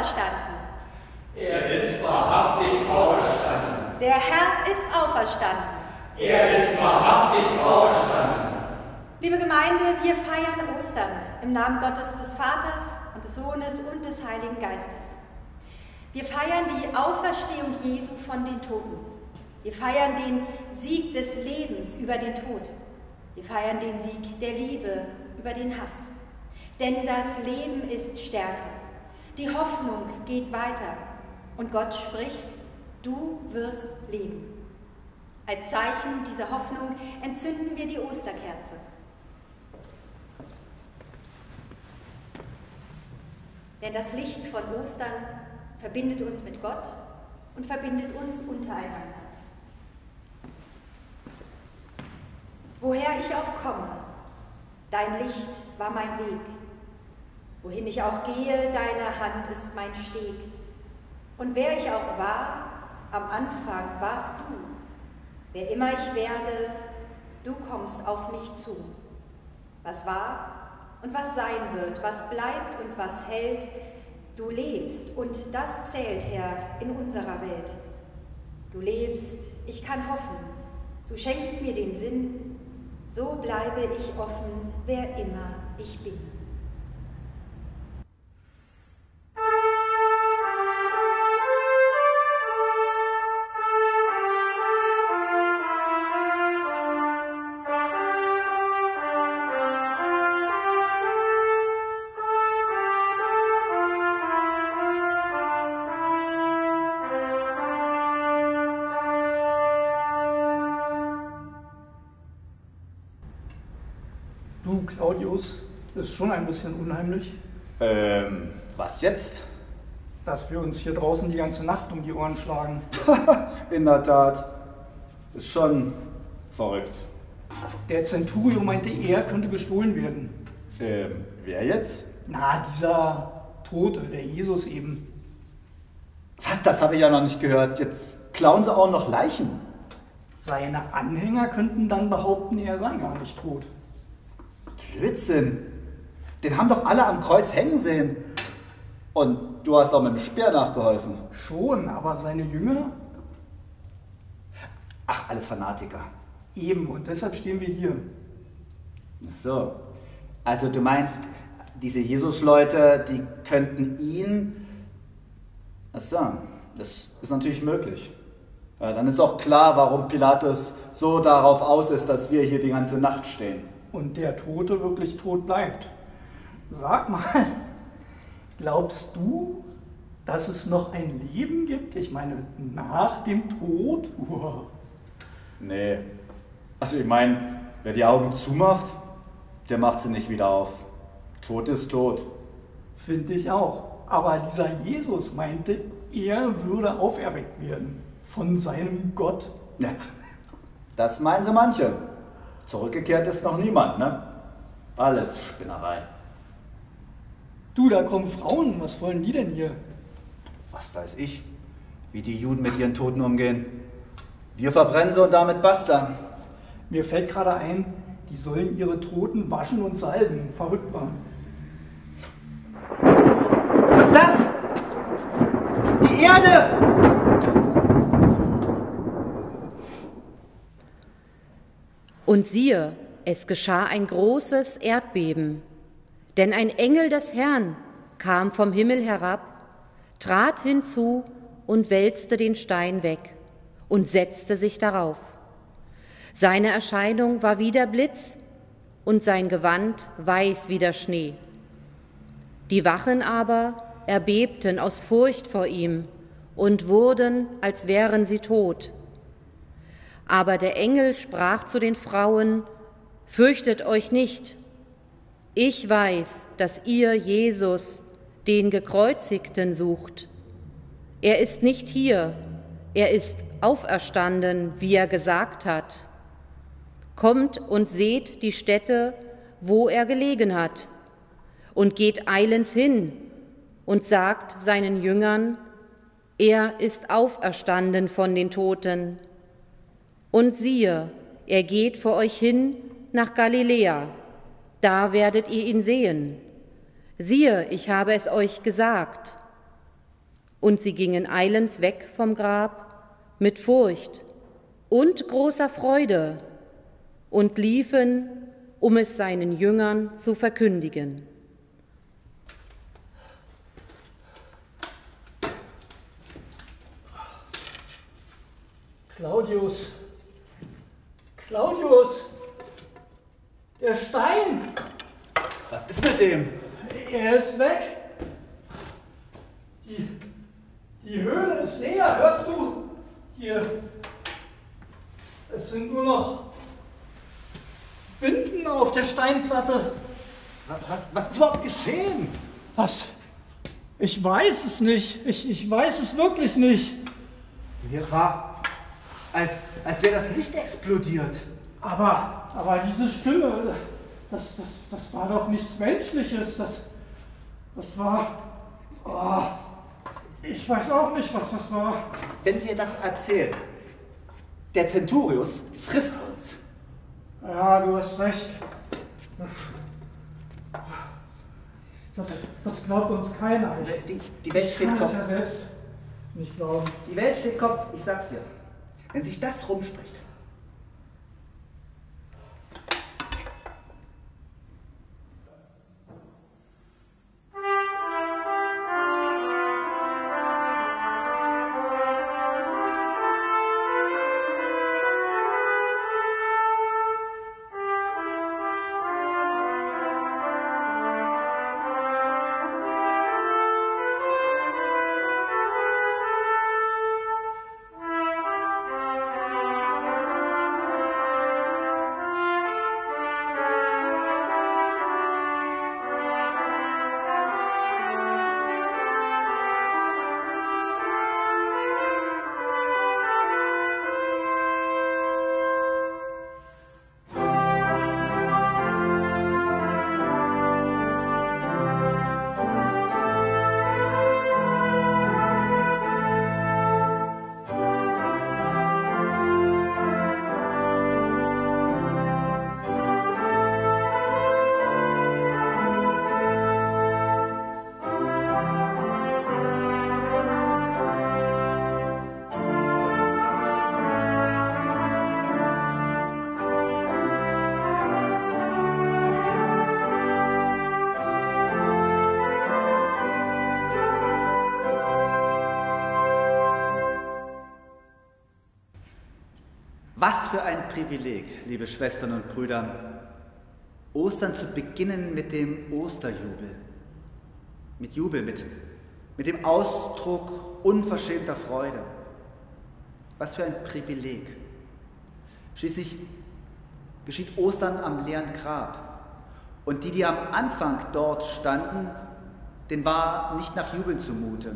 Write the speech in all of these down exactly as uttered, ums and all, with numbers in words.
auferstanden. Er ist wahrhaftig auferstanden. Der Herr ist auferstanden. Er ist wahrhaftig auferstanden. Liebe Gemeinde, wir feiern Ostern im Namen Gottes des Vaters und des Sohnes und des Heiligen Geistes. Wir feiern die Auferstehung Jesu von den Toten. Wir feiern den Sieg des Lebens über den Tod. Wir feiern den Sieg der Liebe über den Hass. Denn das Leben ist stärker. Die Hoffnung geht weiter. Und Gott spricht, du wirst leben. Als Zeichen dieser Hoffnung entzünden wir die Osterkerze. Denn das Licht von Ostern verbindet uns mit Gott und verbindet uns untereinander. Woher ich auch komme, dein Licht war mein Weg. Wohin ich auch gehe, deine Hand ist mein Steg. Und wer ich auch war, am Anfang warst du. Wer immer ich werde, du kommst auf mich zu. Was war und was sein wird, was bleibt und was hält, du lebst und das zählt, Herr, in unserer Welt. Du lebst, ich kann hoffen, du schenkst mir den Sinn, so bleibe ich offen, wer immer ich bin. Du, Claudius, ist schon ein bisschen unheimlich, Ähm, was jetzt? dass wir uns hier draußen die ganze Nacht um die Ohren schlagen. In der Tat. Ist schon verrückt. Der Centurio meinte, er könnte gestohlen werden. Ähm, wer jetzt? Na, dieser Tote, der Jesus eben. Was? Das habe ich ja noch nicht gehört. Jetzt klauen sie auch noch Leichen. Seine Anhänger könnten dann behaupten, er sei gar nicht tot. Blödsinn. Den haben doch alle am Kreuz hängen sehen. Und du hast auch mit dem Speer nachgeholfen. Schon, aber seine Jünger? Ach, alles Fanatiker. Eben, und deshalb stehen wir hier. Ach so. Also du meinst, diese Jesus-Leute, die könnten ihn... Ach so, das ist natürlich möglich. Ja, dann ist auch klar, warum Pilatus so darauf aus ist, dass wir hier die ganze Nacht stehen. Und der Tote wirklich tot bleibt. Sag mal, glaubst du, dass es noch ein Leben gibt? Ich meine, nach dem Tod? Uah. Nee. Also ich meine, wer die Augen zumacht, der macht sie nicht wieder auf. Tod ist tot. Finde ich auch. Aber dieser Jesus meinte, er würde auferweckt werden von seinem Gott. Ja, das meinen so manche. Zurückgekehrt ist noch niemand, ne? Alles Spinnerei. Du, da kommen Frauen. Was wollen die denn hier? Was weiß ich, wie die Juden mit ihren Toten umgehen. Wir verbrennen sie und damit basta. Mir fällt gerade ein, die sollen ihre Toten waschen und salben. Verrückt waren. Was ist das? Die Erde! Und siehe, es geschah ein großes Erdbeben, denn ein Engel des Herrn kam vom Himmel herab, trat hinzu und wälzte den Stein weg und setzte sich darauf. Seine Erscheinung war wie der Blitz und sein Gewand weiß wie der Schnee. Die Wachen aber erbebten aus Furcht vor ihm und wurden, als wären sie tot. Aber der Engel sprach zu den Frauen: Fürchtet euch nicht. Ich weiß, dass ihr Jesus, den Gekreuzigten, sucht. Er ist nicht hier, er ist auferstanden, wie er gesagt hat. Kommt und seht die Stätte, wo er gelegen hat, und geht eilends hin und sagt seinen Jüngern: Er ist auferstanden von den Toten. Und siehe, er geht vor euch hin nach Galiläa, da werdet ihr ihn sehen. Siehe, ich habe es euch gesagt. Und sie gingen eilends weg vom Grab mit Furcht und großer Freude und liefen, um es seinen Jüngern zu verkündigen. Claudius, Claudius, der Stein, Was ist mit dem? er ist weg. Die, die Höhle ist leer, hörst du? Hier, es sind nur noch Binden auf der Steinplatte. Was, was ist überhaupt geschehen? Was? Ich weiß es nicht. Ich, ich weiß es wirklich nicht. Mir war, als, als wäre das Licht explodiert. Aber, aber diese Stimme, das, das, das war doch nichts Menschliches. Das, das war... Oh, ich weiß auch nicht, was das war. Wenn wir das erzählen, der Centurius frisst uns. Ja, du hast recht. Das, das glaubt uns keiner. Ich, Die, die Welt ich steht kann es Kopf. ja selbst nicht glauben. Die Welt steht Kopf, ich sag's dir. Wenn sich das rumspricht. Was für ein Privileg, liebe Schwestern und Brüder, Ostern zu beginnen mit dem Osterjubel. Mit Jubel, mit, mit dem Ausdruck unverschämter Freude. Was für ein Privileg. Schließlich geschieht Ostern am leeren Grab. Und die, die am Anfang dort standen, denen war nicht nach Jubeln zumute.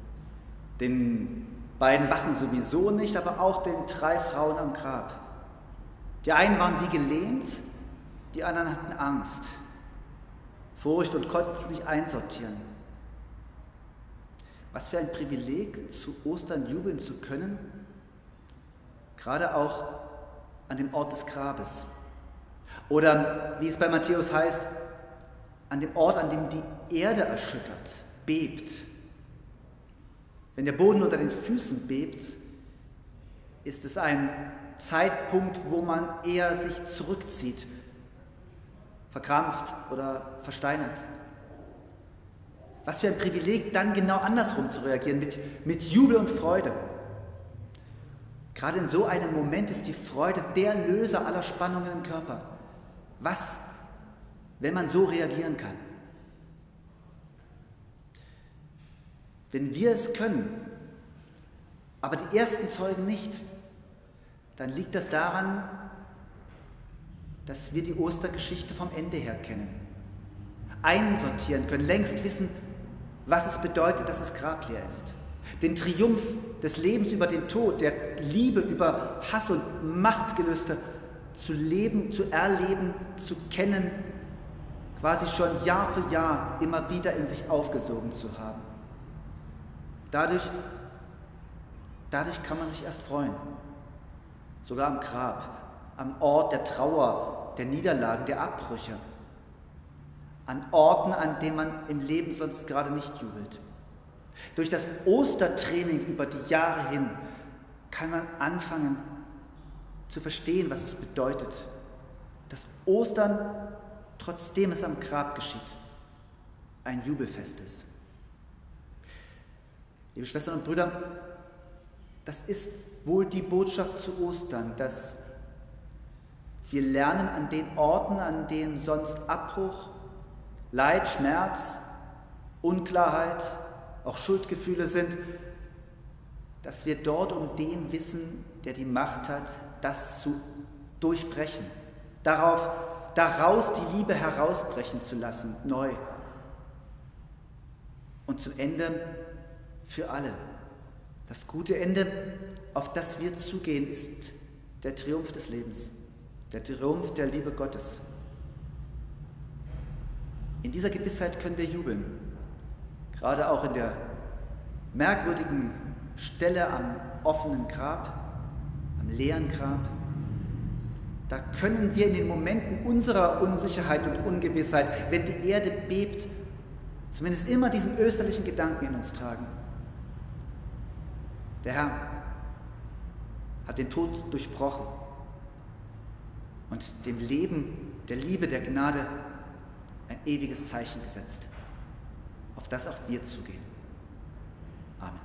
Den beiden Wachen sowieso nicht, aber auch den drei Frauen am Grab. Die einen waren wie gelähmt, die anderen hatten Angst, Furcht und konnten es nicht einsortieren. Was für ein Privileg, zu Ostern jubeln zu können, gerade auch an dem Ort des Grabes. Oder, wie es bei Matthäus heißt, an dem Ort, an dem die Erde erschüttert, bebt. Wenn der Boden unter den Füßen bebt, ist es ein Zeitpunkt, wo man eher sich zurückzieht, verkrampft oder versteinert. Was für ein Privileg, dann genau andersrum zu reagieren, mit, mit Jubel und Freude. Gerade in so einem Moment ist die Freude der Löser aller Spannungen im Körper. Was, wenn man so reagieren kann? Wenn wir es können, aber die ersten Zeugen nicht, dann liegt das daran, dass wir die Ostergeschichte vom Ende her kennen, einsortieren können, längst wissen, was es bedeutet, dass das Grab leer ist. Den Triumph des Lebens über den Tod, der Liebe über Hass und Machtgelüste zu leben, zu erleben, zu kennen, quasi schon Jahr für Jahr immer wieder in sich aufgesogen zu haben. Dadurch, dadurch kann man sich erst freuen, sogar am Grab, am Ort der Trauer, der Niederlagen, der Abbrüche, an Orten, an denen man im Leben sonst gerade nicht jubelt. Durch das Ostertraining über die Jahre hin kann man anfangen zu verstehen, was es bedeutet, dass Ostern, trotzdem es am Grab geschieht, ein Jubelfest ist. Liebe Schwestern und Brüder, das ist wohl die Botschaft zu Ostern, dass wir lernen an den Orten, an denen sonst Abbruch, Leid, Schmerz, Unklarheit, auch Schuldgefühle sind, dass wir dort um den wissen, der die Macht hat, das zu durchbrechen, darauf, daraus die Liebe herausbrechen zu lassen, neu. Und zum Ende für alle. Das gute Ende, auf das wir zugehen, ist der Triumph des Lebens, der Triumph der Liebe Gottes. In dieser Gewissheit können wir jubeln, gerade auch in der merkwürdigen Stelle am offenen Grab, am leeren Grab. Da können wir in den Momenten unserer Unsicherheit und Ungewissheit, wenn die Erde bebt, zumindest immer diesen österlichen Gedanken in uns tragen. Der Herr hat den Tod durchbrochen und dem Leben, der Liebe, der Gnade ein ewiges Zeichen gesetzt, auf das auch wir zugehen. Amen.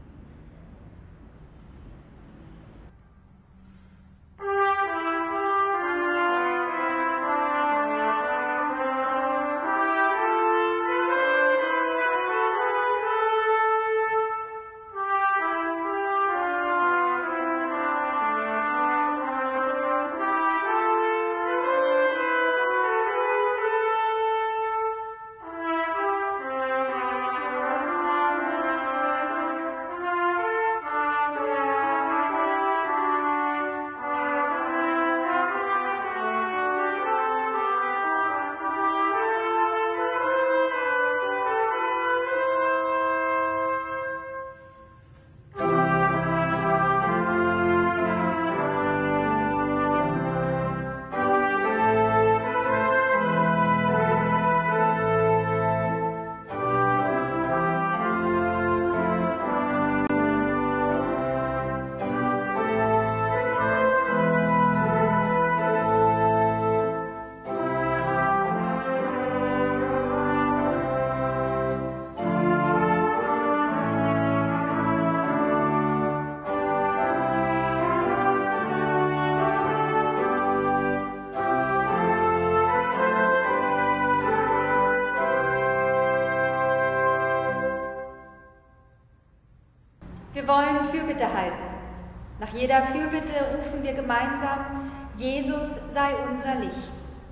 Wir wollen Fürbitte halten. Nach jeder Fürbitte rufen wir gemeinsam: Jesus sei unser Licht.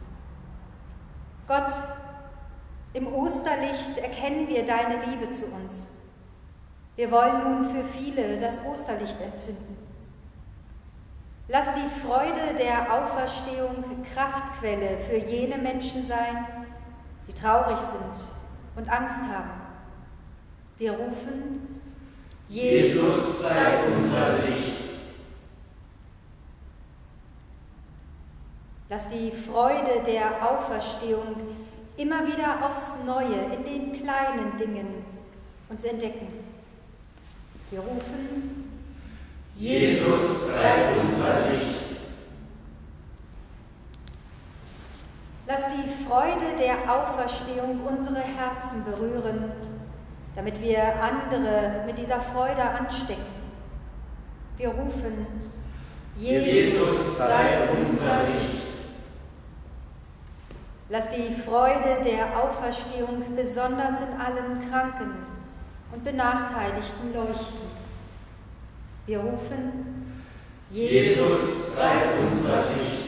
Gott, im Osterlicht erkennen wir deine Liebe zu uns. Wir wollen nun für viele das Osterlicht entzünden. Lass die Freude der Auferstehung Kraftquelle für jene Menschen sein, die traurig sind und Angst haben. Wir rufen: Jesus sei unser Licht. Lass die Freude der Auferstehung immer wieder aufs Neue in den kleinen Dingen uns entdecken. Wir rufen: Jesus sei unser Licht. Lass die Freude der Auferstehung unsere Herzen berühren, damit wir andere mit dieser Freude anstecken. Wir rufen: Jesus sei unser Licht. Lass die Freude der Auferstehung besonders in allen Kranken und Benachteiligten leuchten. Wir rufen: Jesus sei unser Licht.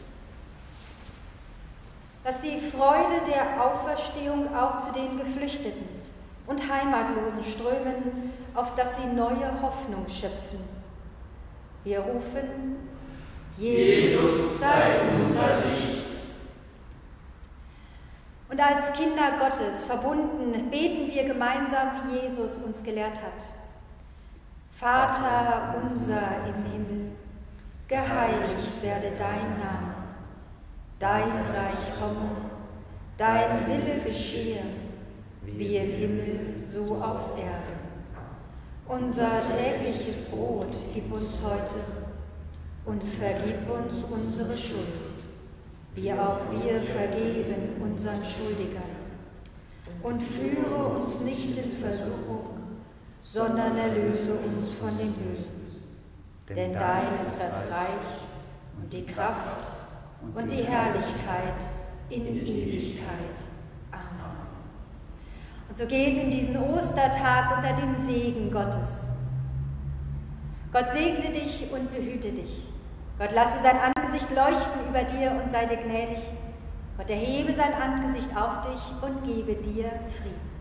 Lass die Freude der Auferstehung auch zu den Geflüchteten und Heimatlosen strömen, auf dass sie neue Hoffnung schöpfen. Wir rufen: Jesus sei unser Licht. Und als Kinder Gottes verbunden beten wir gemeinsam, wie Jesus uns gelehrt hat. Vater unser im Himmel, geheiligt werde dein Name. Dein Reich komme, dein Wille geschehe, wie im Himmel, so auf Erden. Unser tägliches Brot gib uns heute und vergib uns unsere Schuld, wie auch wir vergeben unseren Schuldigern. Und führe uns nicht in Versuchung, sondern erlöse uns von dem Bösen. Denn dein ist das Reich und die Kraft und die Herrlichkeit in Ewigkeit. Amen. Und so geht in diesen Ostertag unter dem Segen Gottes. Gott segne dich und behüte dich. Gott lasse sein Angesicht leuchten über dir und sei dir gnädig. Gott erhebe sein Angesicht auf dich und gebe dir Frieden.